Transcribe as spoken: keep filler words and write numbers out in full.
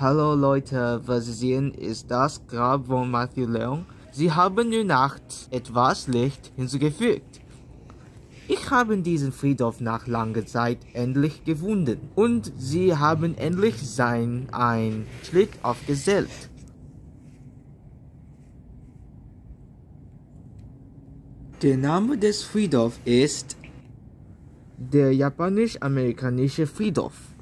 Hallo Leute, was Sie sehen ist das Grab von Matthew Leong. Sie haben nur nachts etwas Licht hinzugefügt. Ich habe diesen Friedhof nach langer Zeit endlich gefunden und sie haben endlich sein ein Schlitt aufgestellt. Der Name des Friedhofs ist der japanisch-amerikanische Friedhof.